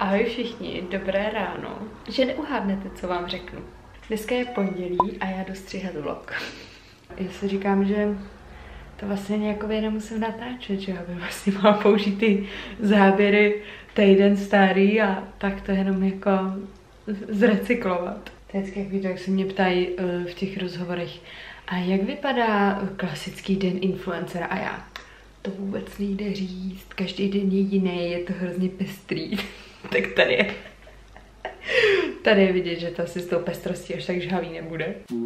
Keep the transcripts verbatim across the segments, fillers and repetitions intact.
Ahoj všichni, dobré ráno. Že neuhádnete, co vám řeknu. Dneska je pondělí a já jdu stříhat vlog. Já si říkám, že to vlastně nějakově nemusím natáčet, že já bych vlastně mohla použít ty záběry týden starý a tak to jenom jako zrecyklovat. To je vždycky jak víte, jak se mě ptají uh, v těch rozhovorech, a jak vypadá klasický den influencera, a já, to vůbec nejde říct, každý den je jiný, je to hrozně pestrý. Tak tady je. Tady je vidět, že to asi s tou pestrostí až tak žhavý nebude.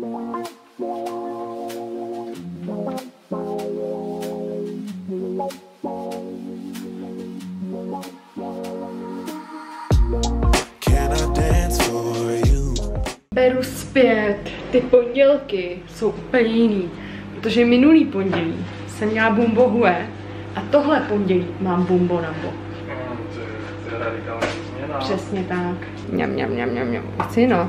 Beru zpět, ty pondělky jsou úplně jiný, protože minulý pondělí jsem měla Bumbo Hue a tohle pondělí mám Bumbo Nambo. Přesně tak. Mňam, mňam, mňam, mňam, mňam. Chci no.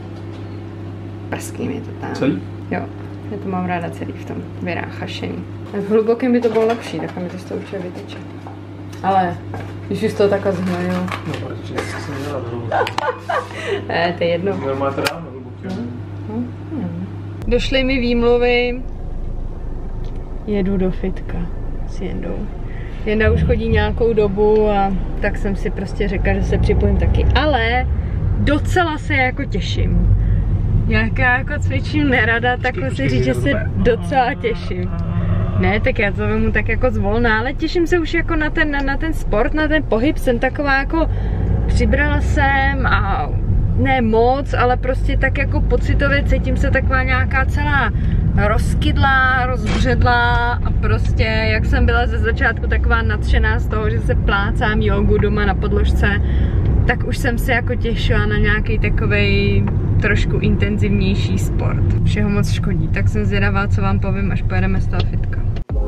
Prský mi to tam. Celý? Jo, já to mám ráda celý v tom vyráchašení. V hlubokém by to bylo lepší, tak mi to z toho určitě vyteče. Ale, když už to takhle zhnojil. No, protože jsem měla dlouho. Ne, to je jedno. No, máte ráno hluboké. No, no. Došly mi výmluvy. Jedu do fitka s Jendou. Jenda už chodí nějakou dobu a tak jsem si prostě řekla, že se připojím taky. Ale docela se jako těším. Jak já jako cvičím nerada, tak si říct, že se docela těším. Ne, tak já to vemu tak jako zvolná, ale těším se už jako na ten, na, na ten sport, na ten pohyb. Jsem taková jako, přibrala jsem a ne moc, ale prostě tak jako pocitově cítím se taková nějaká celá rozkydlá, rozbředlá a prostě jak jsem byla ze začátku taková nadšená z toho, že se plácám jogu doma na podložce, tak už jsem se jako těšila na nějaký takovej trošku intenzivnější sport. Všeho moc škodí, tak jsem zvědavá, co vám povím, až pojedeme z toho fitka.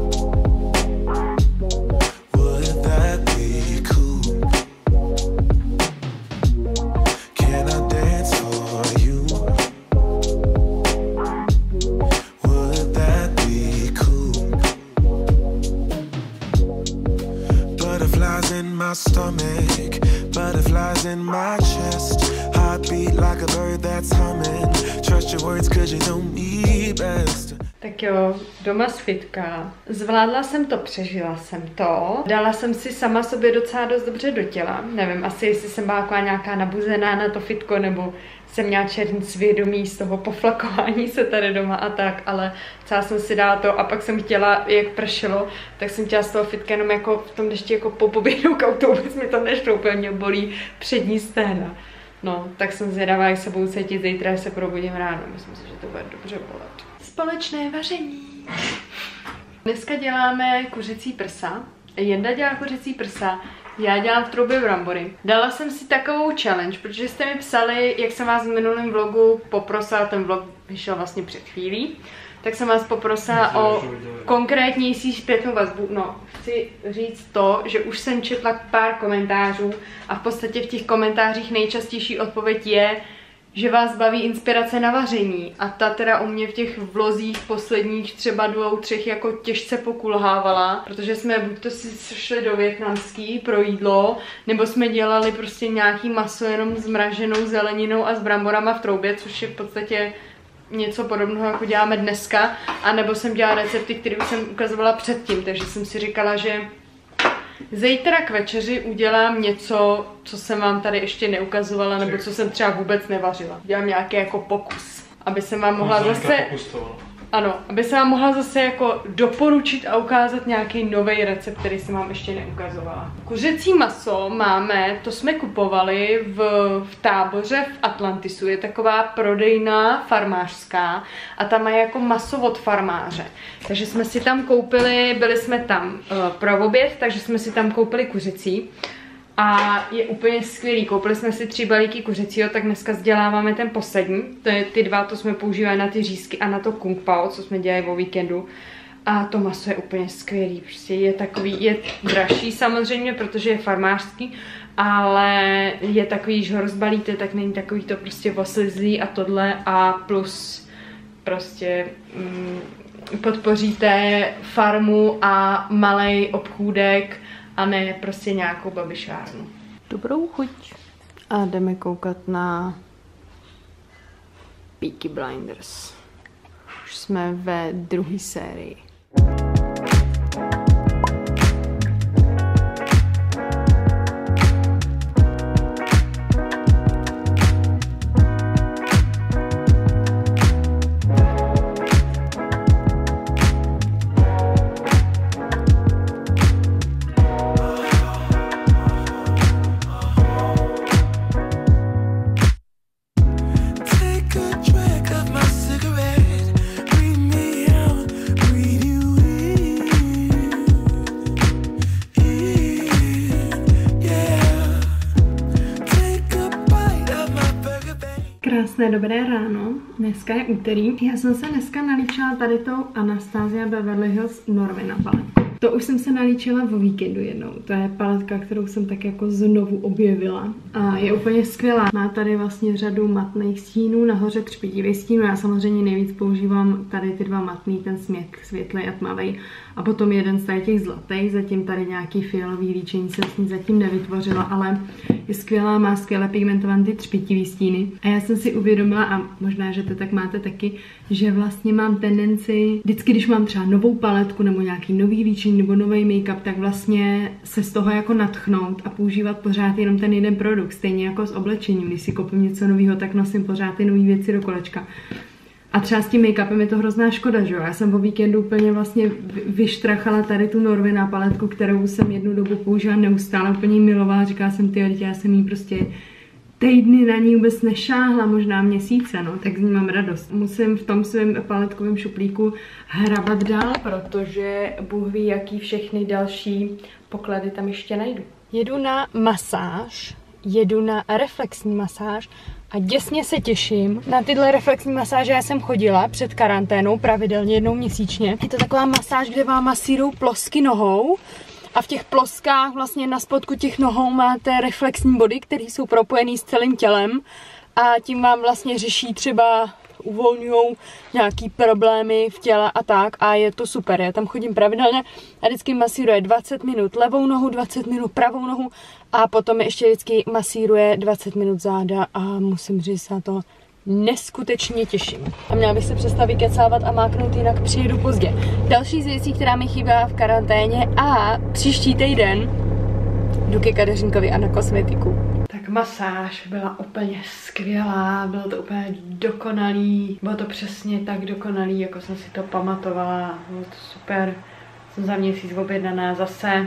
Stomach, butterflies in my chest, heartbeat like a bird that's humming. Trust your words cause you know me best. Tak jo, doma z fitka. Zvládla jsem to, přežila jsem to. Dala jsem si sama sobě docela dost dobře do těla. Nevím, asi jestli jsem byla taková nějaká nabuzená na to fitko, nebo jsem měla černý svědomí z toho poflakování se tady doma a tak, ale celá jsem si dala to a pak jsem chtěla, jak pršelo, tak jsem chtěla z toho fitka jenom jako v tom dešti jako po poběhnout auto, vůbec mi to nešlo, úplně mě bolí přední stehna. No, tak jsem zvědavá, jak se budu cítit zítra, až se probudím ráno. Myslím si, že to bude dobře bolet. Společné vaření. Dneska děláme kuřecí prsa. Jenda dělá kuřecí prsa, já dělám v troubě brambory. Dala jsem si takovou challenge, protože jste mi psali, jak jsem vás v minulém vlogu poprosila, ten vlog vyšel vlastně před chvílí, tak jsem vás poprosila o konkrétnější zpětnou vazbu. No, chci říct to, že už jsem četla pár komentářů a v podstatě v těch komentářích nejčastější odpověď je, že vás baví inspirace na vaření a ta teda u mě v těch vlozích posledních třeba dvou, třech jako těžce pokulhávala, protože jsme buď to si šli do vietnamský pro jídlo, nebo jsme dělali prostě nějaký maso jenom s mraženou zeleninou a s bramborama v troubě, což je v podstatě něco podobného, jako děláme dneska, a nebo jsem dělala recepty, které už jsem ukazovala předtím, takže jsem si říkala, že zítra k večeři udělám něco, co jsem vám tady ještě neukazovala, nebo co jsem třeba vůbec nevařila. Dělám nějaký jako pokus, aby jsem vám mohla zase... Ano, aby jsem vám mohla zase jako doporučit a ukázat nějaký nový recept, který jsem vám ještě neukazovala. Kuřecí maso máme, to jsme kupovali v, v Táboře v Atlantisu, je taková prodejna farmářská a tam mají jako maso od farmáře. Takže jsme si tam koupili, byli jsme tam uh, pro oběd, takže jsme si tam koupili kuřecí. A je úplně skvělý, koupili jsme si tři balíky kuřecího, tak dneska vzděláváme ten poslední. To je, ty dva, to jsme používali na ty řízky a na to kung pao, co jsme dělali o víkendu. A to maso je úplně skvělý, prostě je takový, je dražší samozřejmě, protože je farmářský, ale je takový, že ho rozbalíte, tak není takový to prostě oslizlý a tohle, a plus prostě mm, podpoříte farmu a malej obchůdek a ne prostě nějakou babišárnu. Dobrou chuť. A jdeme koukat na Peaky Blinders. Už jsme ve druhé sérii. Krásné dobré ráno, dneska je úterý. Já jsem se dneska nalíčila tady tou Anastasia Beverly Hills Norvina paletku. To už jsem se nalíčila o víkendu jednou. To je paletka, kterou jsem tak jako znovu objevila. A je úplně skvělá. Má tady vlastně řadu matných stínů, nahoře třpitivý stínů. Já samozřejmě nejvíc používám tady ty dva matný, ten smět, světlej a tmavý. A potom jeden z tady těch zlatých, zatím tady nějaký fialový líčení jsem s ní zatím nevytvořila, ale je skvělá, má skvěle pigmentované ty třpitivý stíny. A já jsem si uvědomila, a možná, že to tak máte taky, že vlastně mám tendenci, vždycky, když mám třeba novou paletku nebo nějaký nový líčení nebo nový make-up, tak vlastně se z toho jako nadchnout a používat pořád jenom ten jeden produkt. Stejně jako s oblečením, když si koupím něco nového, tak nosím pořád ty nové věci do kolečka. A třeba s tím make-upem je to hrozná škoda, že jo? Já jsem po víkendu úplně vlastně vyštrachala tady tu Norvina paletku, kterou jsem jednu dobu použila neustále, úplně milovala. Říkala jsem, ty, já jsem jí prostě týdny na ní vůbec nešáhla, možná měsíce, no, tak z ní mám radost. Musím v tom svém paletkovém šuplíku hrabat dál, protože Bůh ví, jaký všechny další poklady tam ještě najdu. Jedu na masáž, jedu na reflexní masáž a děsně se těším na tyhle reflexní masáže. Já jsem chodila před karanténou pravidelně jednou měsíčně. Je to taková masáž, kde vám masírují plosky nohou a v těch ploskách vlastně na spodku těch nohou máte reflexní body, které jsou propojený s celým tělem a tím vám vlastně řeší třeba uvolňují nějaký problémy v těle a tak a je to super. Já tam chodím pravidelně a vždycky masíruje dvacet minut levou nohu, dvacet minut pravou nohu a potom ještě vždycky masíruje dvacet minut záda a musím říct, se na to neskutečně těším. A měla bych se přestat vykecávat a máknout, jinak přijedu pozdě. Další z věcí, která mi chýbá v karanténě a příští týden jdu ke kadeřínkovi a na kosmetiku. Tak masáž byla úplně skvělá, bylo to úplně dokonalý, bylo to přesně tak dokonalý, jako jsem si to pamatovala, bylo to super, jsem za měsíc objednaná zase,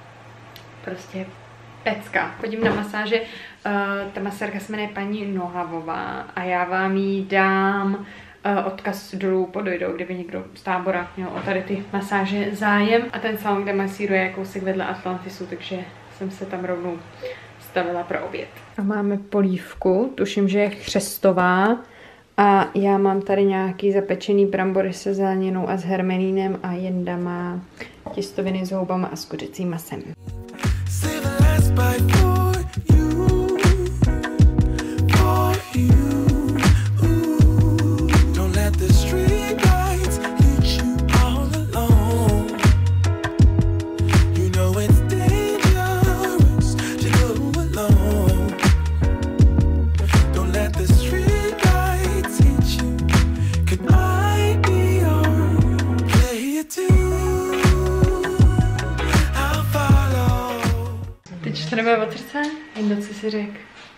prostě pecka. Chodím na masáže, uh, ta masérka se jmenuje paní Nohavová a já vám jí dám uh, odkaz dolů pod videou, kdyby někdo z tábora měl o tady ty masáže zájem a ten salon, kde masíruje, je kousek vedle Atlantisu, takže jsem se tam rovnou stavila pro oběd. A máme polívku, tuším, že je chřestová a já mám tady nějaký zapečený brambory se zeleninou a s hermelínem a Jenda má těstoviny s houbama a s kuřecím masem. To nebude od srdce? Jedno, co si řekl.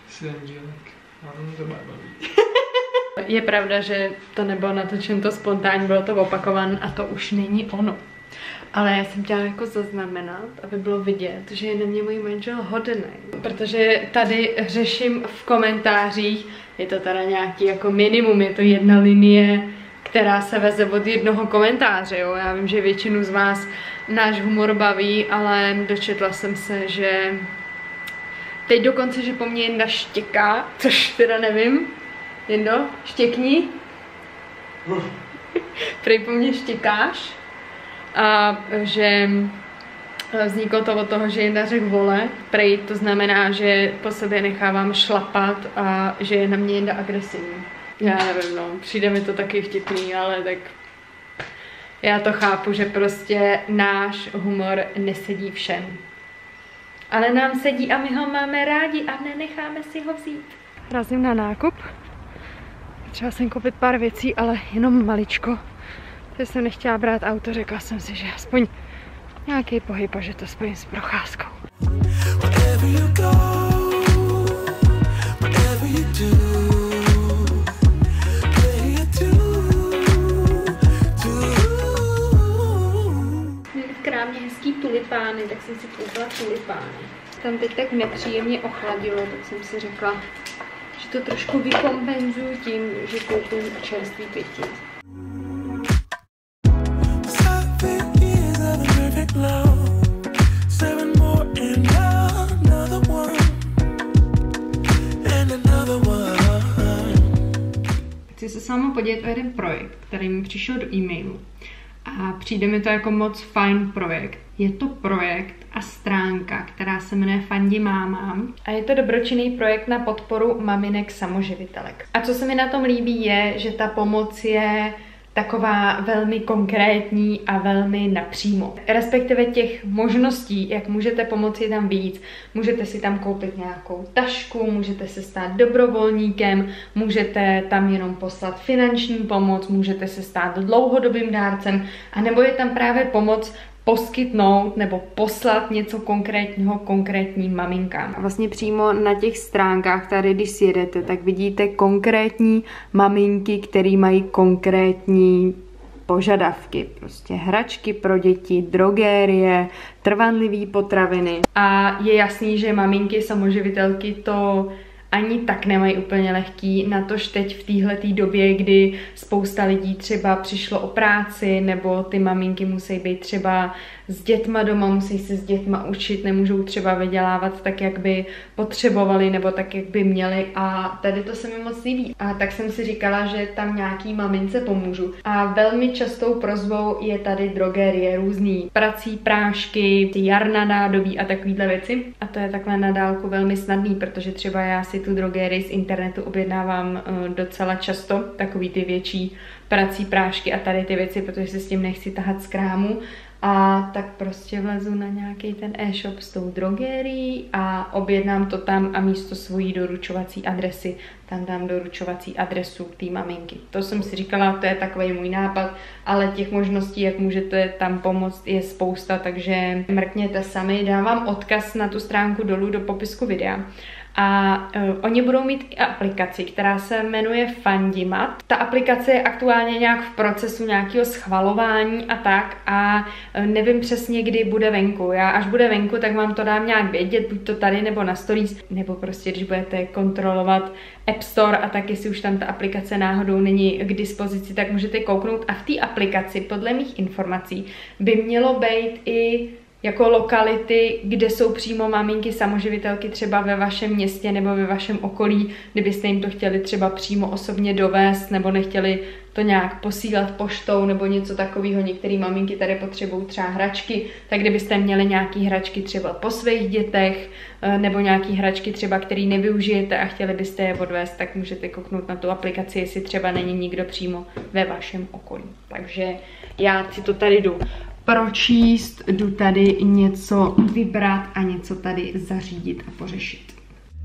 Je pravda, že to nebylo natočeno to spontánně, bylo to opakované a to už není ono. Ale já jsem chtěla jako zaznamenat, aby bylo vidět, že je na mě můj manžel hodný. Protože tady řeším v komentářích, je to teda nějaký jako minimum, je to jedna linie, která se veze od jednoho komentáře, jo. Já vím, že většinu z vás náš humor baví, ale dočetla jsem se, že teď dokonce, že po mně Jenda štěká, což teda nevím. Jendo, štěkni. Prej po mně štěkáš. A že vzniklo to od toho, že Jenda řekl vole. Prej to znamená, že po sobě nechávám šlapat a že je na mě Jenda agresivní. Já nevím, no, přijde mi to taky vtipný, ale tak já to chápu, že prostě náš humor nesedí všem. ale nám sedí a my ho máme rádi a nenecháme si ho vzít. Razím na nákup. Třeba jsem koupit pár věcí, ale jenom maličko. Protože jsem nechtěla brát auto, řekla jsem si, že aspoň nějaký pohyb a že to spojím s procházkou. Měli v krámě hezký tulipány, tak jsem si koupila tulipány. Tam teď tak nepříjemně ochladilo, tak jsem si řekla, že to trošku vykompenzuju tím, že koupím čerstvý pěti. Chci se s vámi podělit o jeden projekt, který mi přišel do e-mailu. A přijde mi to jako moc fajn projekt. Je to projekt a stránka, která se jmenuje Fandi mámám. A je to dobročinný projekt na podporu maminek samoživitelek. A co se mi na tom líbí je, že ta pomoc je taková velmi konkrétní a velmi napřímo. Respektive těch možností, jak můžete pomoci, tam víc. Můžete si tam koupit nějakou tašku, můžete se stát dobrovolníkem, můžete tam jenom poslat finanční pomoc, můžete se stát dlouhodobým dárcem, anebo je tam právě pomoc poskytnout nebo poslat něco konkrétního konkrétním maminkám. A vlastně přímo na těch stránkách, tady když si jedete, tak vidíte konkrétní maminky, které mají konkrétní požadavky. Prostě hračky pro děti, drogérie, trvanlivé potraviny. A je jasný, že maminky samoživitelky to ani tak nemají úplně lehký, natož teď v téhletý době, kdy spousta lidí třeba přišlo o práci, nebo ty maminky musí být třeba s dětma doma, musí se s dětma učit, nemůžou třeba vydělávat tak, jak by potřebovali, nebo tak, jak by měli, a tady to se mi moc líbí. A tak jsem si říkala, že tam nějaký mamince pomůžu. A velmi častou prosbou je tady drogerie, různý prací prášky, jarna nádobí a takovýhle věci. A to je takhle na dálku velmi snadný, protože třeba já si tu drogerii z internetu objednávám docela často, takový ty větší prací prášky a tady ty věci, protože se s tím nechci tahat z krámu. A tak prostě vlezu na nějaký ten e-shop s tou drogerií a objednám to tam a místo svojí doručovací adresy tam dám doručovací adresu té maminky. To jsem si říkala, to je takový můj nápad, ale těch možností, jak můžete tam pomoct, je spousta, takže mrkněte sami. Dávám odkaz na tu stránku dolů do popisku videa. A uh, oni budou mít i aplikaci, která se jmenuje Fandimat. Ta aplikace je aktuálně nějak v procesu nějakého schvalování a tak a uh, nevím přesně, kdy bude venku. Já až bude venku, tak vám to dám nějak vědět, buď to tady nebo na stories, nebo prostě když budete kontrolovat App Store a tak, jestli už tam ta aplikace náhodou není k dispozici, tak můžete kouknout. A v té aplikaci, podle mých informací, by mělo být i jako lokality, kde jsou přímo maminky samoživitelky třeba ve vašem městě nebo ve vašem okolí, kdybyste jim to chtěli třeba přímo osobně dovést nebo nechtěli to nějak posílat poštou nebo něco takového. Některé maminky tady potřebují třeba hračky, tak kdybyste měli nějaký hračky třeba po svých dětech nebo nějaký hračky třeba, který nevyužijete a chtěli byste je odvést, tak můžete kouknout na tu aplikaci, jestli třeba není nikdo přímo ve vašem okolí. Takže já si to tady jdu pročíst, jdu tady něco vybrat a něco tady zařídit a pořešit.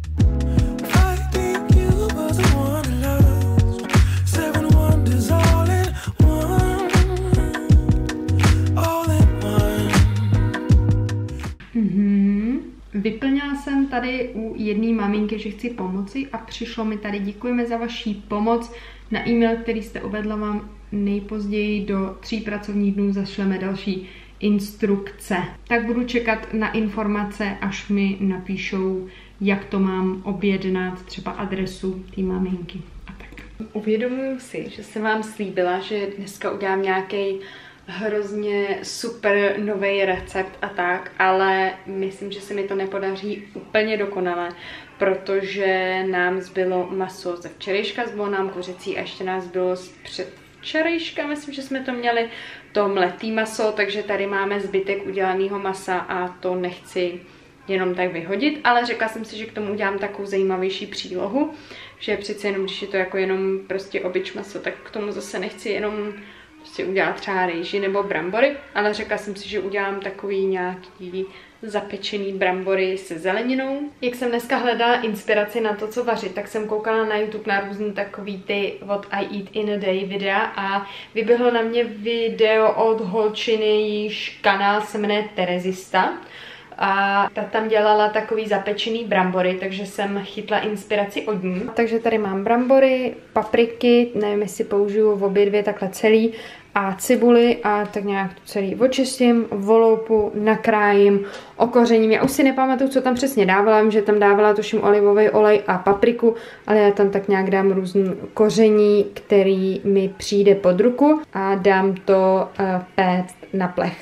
Mhm. Vyplnila jsem tady u jedné maminky, že chci pomoci a přišlo mi tady: děkujeme za vaši pomoc. Na e-mail, který jste uvedla, vám nejpozději do tří pracovních dnů zašleme další instrukce. Tak budu čekat na informace, až mi napíšou, jak to mám objednat, třeba adresu té maminky a tak. Uvědomuji si, že jsem vám slíbila, že dneska udělám nějaký hrozně super nový recept a tak, ale myslím, že se mi to nepodaří úplně dokonale, protože nám zbylo maso ze včerejška, zbylo nám kuřecí a ještě nás bylo z předvčerejška, myslím, že jsme to měli to mletý maso, takže tady máme zbytek udělaného masa a to nechci jenom tak vyhodit, ale řekla jsem si, že k tomu udělám takovou zajímavější přílohu, že přece jenom, když je to jako jenom prostě obyč maso, tak k tomu zase nechci jenom prostě udělat třeba rejži nebo brambory, ale řekla jsem si, že udělám takový nějaký zapečený brambory se zeleninou. Jak jsem dneska hledala inspiraci na to, co vařit, tak jsem koukala na YouTube na různý takový ty What I Eat in a Day videa a vyběhlo na mě video od holčiny, jejíž kanál se jmenuje Terezista. A ta tam dělala takový zapečený brambory, takže jsem chytla inspiraci od ní. Takže tady mám brambory, papriky, nevím, jestli použiju v obě dvě takhle celý, a cibuli a tak nějak to celý očistím, voloupu, nakrájím, okořením. Já už si nepamatuju, co tam přesně dávala, vím, že tam dávala tuším olivový olej a papriku, ale já tam tak nějak dám různý koření, který mi přijde pod ruku a dám to uh, péct na plech.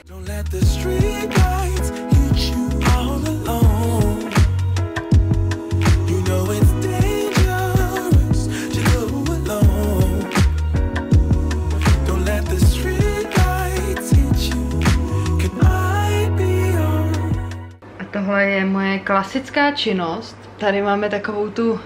Tohle je moje klasická činnost. Tady máme takovou tu,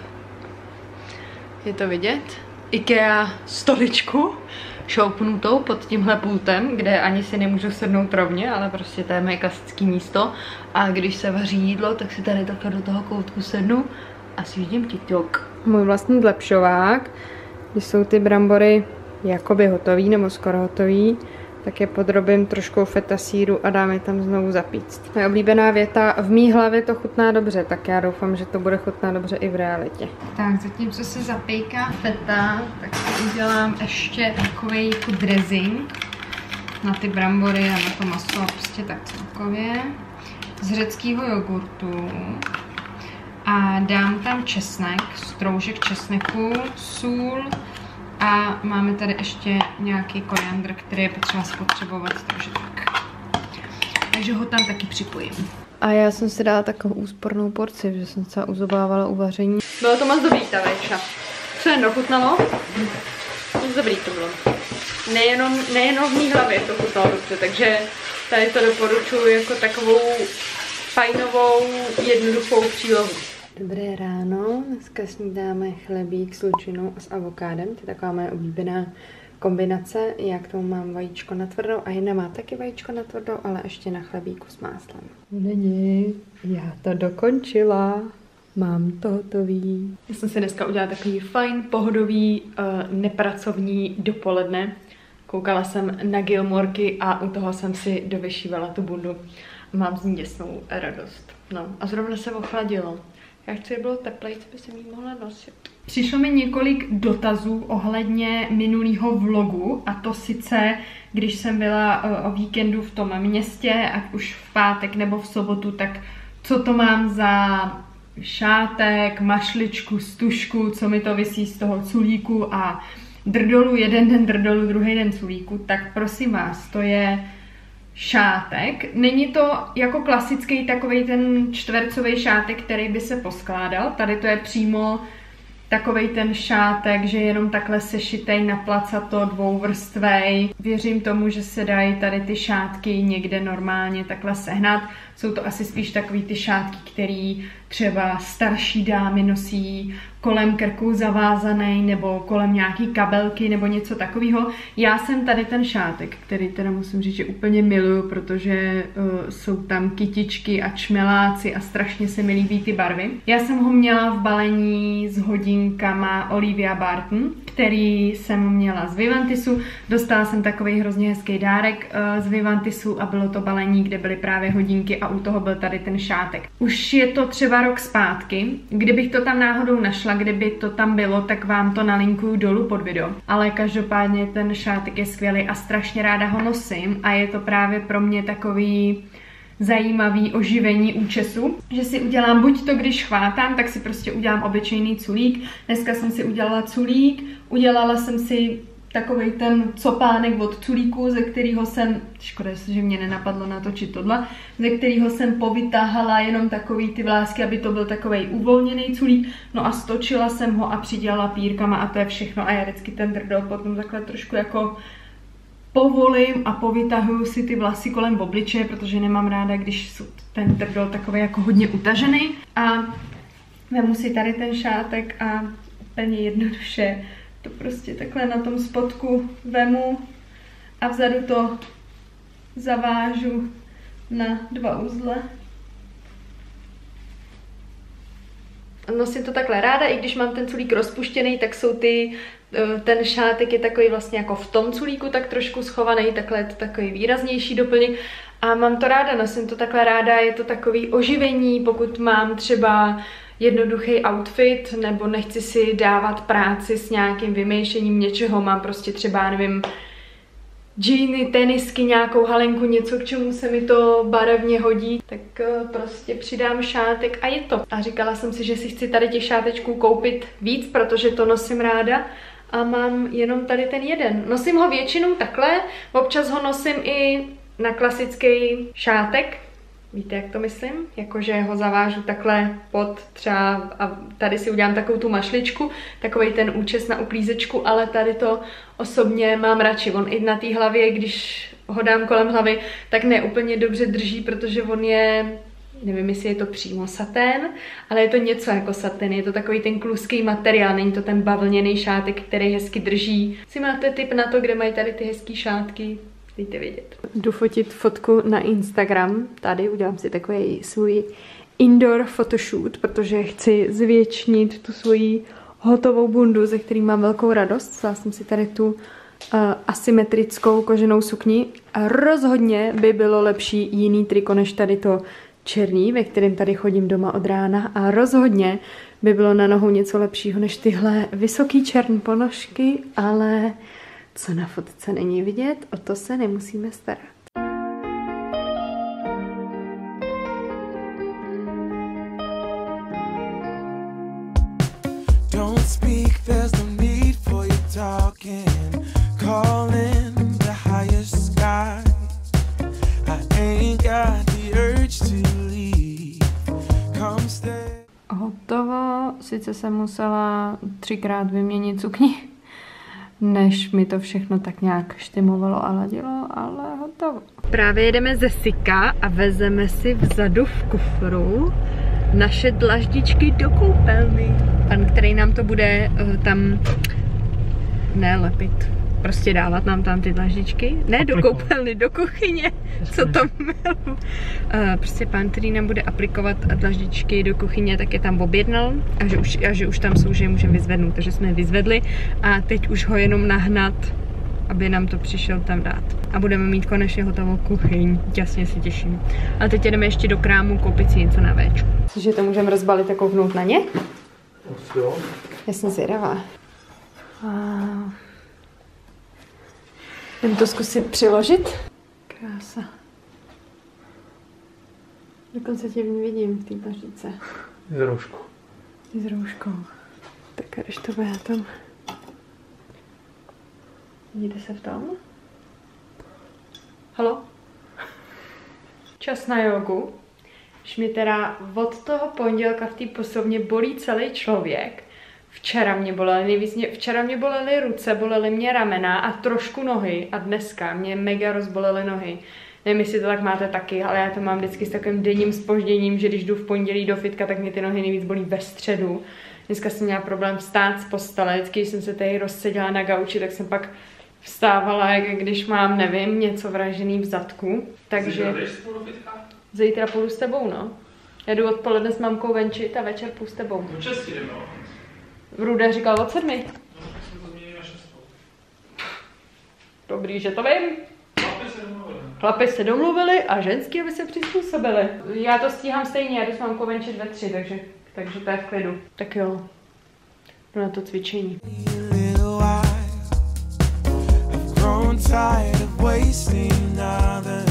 je to vidět, IKEA stoličku šoupnutou pod tímhle pultem, kde ani si nemůžu sednout rovně, ale prostě to je moje klasické místo. A když se vaří jídlo, tak si tady takhle do toho koutku sednu a svídím TikTok. Můj vlastní zlepšovák, když jsou ty brambory jakoby hotový nebo skoro hotový, tak je podrobím trošku feta síru a dám je tam znovu zapíct. Moje oblíbená věta, v mý hlavě to chutná dobře, tak já doufám, že to bude chutnat dobře i v realitě. Tak zatímco se zapejká feta, tak si udělám ještě takový jako dressing na ty brambory a na to maso, prostě tak celkově. Z řeckého jogurtu. A dám tam česnek, stroužek česneku, sůl. A máme tady ještě nějaký koriandr, který je potřeba spotřebovat, takže tak. Takže ho tam taky připojím. A já jsem si dala takovou úspornou porci, že jsem se uzobávala u vaření. Bylo to moc dobrý ta veča. Co jen dochutnalo? Moc dobrý to bylo. Nejenom, nejenom v mý hlavě to chutnalo dobře, takže tady to doporučuji jako takovou fajnovou, jednoduchou přílohu. Dobré ráno, dneska snídáme chlebík s lučinou a s avokádem, to je taková moje oblíbená kombinace. Já k tomu mám vajíčko na tvrdou a jedna má taky vajíčko na tvrdou, ale ještě na chlebíku s máslem. Není, já to dokončila, mám to hotový. Já jsem si dneska udělala takový fajn, pohodový, uh, nepracovní dopoledne. Koukala jsem na Gilmorky a u toho jsem si dovyšívala tu bundu. Mám z ní děsnou radost. No a zrovna se ochladilo. Já chci, aby bylo teplej, co by se mi mohla nosit. Přišlo mi několik dotazů ohledně minulého vlogu, a to sice, když jsem byla o víkendu v tom městě, ať už v pátek nebo v sobotu, tak co to mám za šátek, mašličku, stužku, co mi to visí z toho culíku a drdolu, jeden den drdolu, druhý den culíku, tak prosím vás, to je šátek. Není to jako klasický takovej ten čtvercový šátek, který by se poskládal. Tady to je přímo takovej ten šátek, že jenom takhle sešitej na placato, dvouvrstvej. Věřím tomu, že se dají tady ty šátky někde normálně takhle sehnat. Jsou to asi spíš takový ty šátky, který třeba starší dámy nosí kolem krku zavázaný nebo kolem nějaký kabelky nebo něco takového. Já jsem tady ten šátek, který teda musím říct, že úplně miluju, protože uh, jsou tam kytičky a čmeláci a strašně se mi líbí ty barvy. Já jsem ho měla v balení s hodinkama Olivia Barton, který jsem měla z Vivantisu. Dostala jsem takový hrozně hezký dárek uh, z Vivantisu a bylo to balení, kde byly právě hodinky a u toho byl tady ten šátek. Už je to třeba rok zpátky. Kdybych to tam náhodou našla, kdyby to tam bylo, tak vám to nalinkuju dolů pod video. Ale každopádně ten šátek je skvělý a strašně ráda ho nosím a je to právě pro mě takový zajímavý oživení účesu, že si udělám buď to, když chvátám, tak si prostě udělám obyčejný culík. Dneska jsem si udělala culík, udělala jsem si takovej ten copánek od culíku, ze kterého jsem, škoda, že mě nenapadlo natočit tohle, ze kterého jsem povytáhala jenom takový ty vlásky, aby to byl takovej uvolněný culík, no a stočila jsem ho a přidělala pírkama a to je všechno a já vždycky ten drdol potom takhle trošku jako povolím a povytahuju si ty vlasy kolem obličeje, protože nemám ráda, když ten drdol takový jako hodně utažený a vemu si tady ten šátek a úplně jednoduše to prostě takhle na tom spodku vemu a vzadu to zavážu na dva uzle nosím to takhle ráda, i když mám ten culík rozpuštěný, tak jsou ty, ten šátek je takový vlastně jako v tom culíku tak trošku schovaný, takhle je to takový výraznější doplněk a mám to ráda, nosím to takhle ráda, je to takový oživení, pokud mám třeba jednoduchý outfit, nebo nechci si dávat práci s nějakým vymýšlením něčeho, mám prostě třeba, nevím, džíny, tenisky, nějakou halenku, něco, k čemu se mi to barevně hodí, tak prostě přidám šátek a je to. A říkala jsem si, že si chci tady těch šátečků koupit víc, protože to nosím ráda a mám jenom tady ten jeden. Nosím ho většinou takhle, občas ho nosím i na klasický šátek. Víte, jak to myslím? Jakože ho zavážu takhle pod třeba a tady si udělám takovou tu mašličku, takovej ten účes na uklízečku, ale tady to osobně mám radši. On i na té hlavě, když ho dám kolem hlavy, tak ne úplně dobře drží, protože on je, nevím, jestli je to přímo satén, ale je to něco jako satén, je to takový ten kluský materiál, není to ten bavlněný šátek, který hezky drží. Si máte tip na to, kde mají tady ty hezký šátky? Dejte vědět. Jdu fotit fotku na Instagram. Tady udělám si takový svůj indoor photoshoot, protože chci zvětšnit tu svoji hotovou bundu, ze který mám velkou radost. Vzala jsem si tady tu uh, asymetrickou koženou sukni. A rozhodně by bylo lepší jiný triko než tady to černý, ve kterém tady chodím doma od rána. A rozhodně by bylo na nohou něco lepšího než tyhle vysoký černý ponožky, ale co na fotce není vidět, o to se nemusíme starat. Don't speak, there's no need for you talking. Calling the highest sky. I ain't got the urge to leave. Come stay. Hotovo, sice jsem musela třikrát vyměnit sukni, než mi to všechno tak nějak štimovalo a ladilo, ale hotovo. Právě jedeme ze Sika a vezeme si vzadu v kufru naše dlaždičky do koupelny. Pan, který nám to bude uh, tam nelepit, prostě dávat nám tam ty dlaždičky. Ne do koupelny, do kuchyně. Co to bylo? Uh, prostě pán, který nám bude aplikovat dlaždičky do kuchyně, tak je tam objednal a že už, a že už tam jsou, že je můžeme vyzvednout. Takže jsme je vyzvedli a teď už ho jenom nahnat, aby nám to přišel tam dát. A budeme mít konečně hotovou kuchyň. Jasně se těším. Ale teď jdeme ještě do krámu koupit si něco na véčku. Že to můžeme rozbalit a kouknout na ně? Jo. Já jsem zvědavá. Wow. Jdem to zkusit přiložit. Krása. Dokonce tě v ní vidím v té paříce. S rouškou. S rouškou. Tak když to bude na tom. Vidíte se v tom? Halo? Čas na jogu. Už mi teda od toho pondělka v té posovně bolí celý člověk. Včera mě bolely nejvíc, mě, včera mě bolely ruce, bolely mě ramena a trošku nohy a dneska mě mega rozbolely nohy. Nevím, jestli to tak máte taky, ale já to mám vždycky s takovým denním zpožděním, že když jdu v pondělí do fitka, tak mě ty nohy nejvíc bolí ve středu. Dneska jsem měla problém vstát z postele, vždycky, když jsem se tady rozseděla na gauči, tak jsem pak vstávala, jak když mám, nevím, něco vražený v zadku. Takže zítra půjdu s tebou, no. Já jdu odpoledne s mamkou venčit a večer půjdu s tebou. Do čestí jdeme. Ruda říkal od sedmi. Dobrý, že to vím. Chlapi se domluvili a ženský, aby se přizpůsobili. Já to stíhám stejně, já jdu s mamkou venčit ve tři, takže, takže to je v klidu. Tak jo, jdu na to cvičení. Tired of wasting another